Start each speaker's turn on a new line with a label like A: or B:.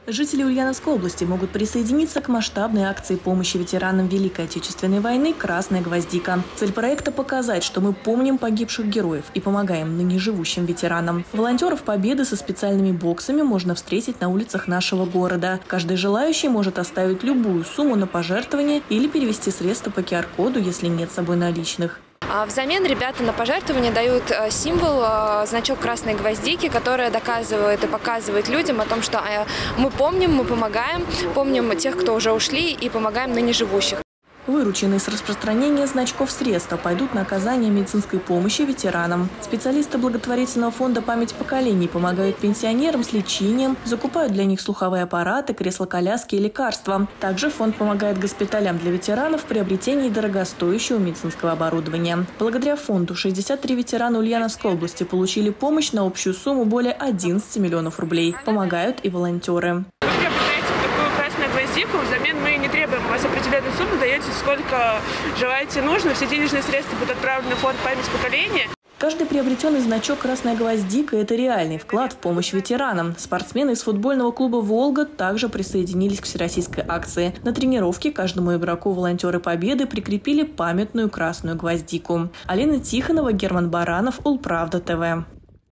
A: Жители Ульяновской области могут присоединиться к масштабной акции помощи ветеранам Великой Отечественной войны «Красная гвоздика». Цель проекта – показать, что мы помним погибших героев и помогаем ныне живущим ветеранам. Волонтеров Победы со специальными боксами можно встретить на улицах нашего города. Каждый желающий может оставить любую сумму на пожертвование или перевести средства по QR-коду, если нет с собой наличных.
B: Взамен ребята на пожертвование дают символ, значок красной гвоздики, который доказывает и показывает людям о том, что мы помним, мы помним тех, кто уже ушли, и помогаем ныне живущих.
A: Вырученные с распространения значков средства пойдут на оказание медицинской помощи ветеранам. Специалисты благотворительного фонда «Память поколений» помогают пенсионерам с лечением, закупают для них слуховые аппараты, кресла-коляски и лекарства. Также фонд помогает госпиталям для ветеранов в приобретении дорогостоящего медицинского оборудования. Благодаря фонду 63 ветерана Ульяновской области получили помощь на общую сумму более 11 миллионов рублей. Помогают и волонтеры.
C: Гвоздику. Взамен мы не требуем у вас определенную сумму, даете сколько желаете нужно. Все денежные средства будут отправлены в фонд «Память поколения».
A: Каждый приобретенный значок «Красная гвоздика» – это реальный вклад в помощь ветеранам. Спортсмены из футбольного клуба «Волга» также присоединились к всероссийской акции. На тренировке каждому игроку волонтеры Победы прикрепили памятную красную гвоздику. Алина Тихонова, Герман Баранов, Улправда ТВ.